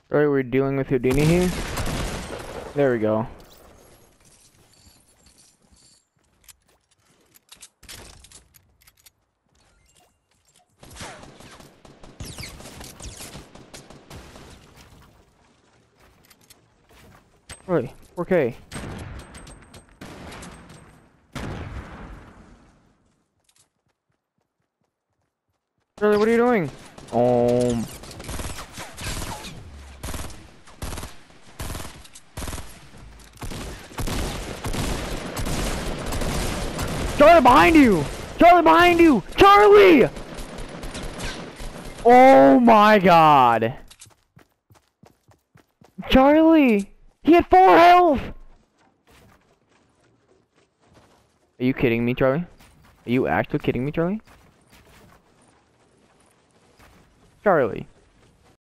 Alright, we're dealing with Houdini here. There we go. Right, 4K. Charlie, what are you doing? Charlie, behind you! Charlie, behind you! Charlie! Oh my god! Charlie! He had 4 health! Are you kidding me, Charlie? Are you actually kidding me, Charlie? Charlie.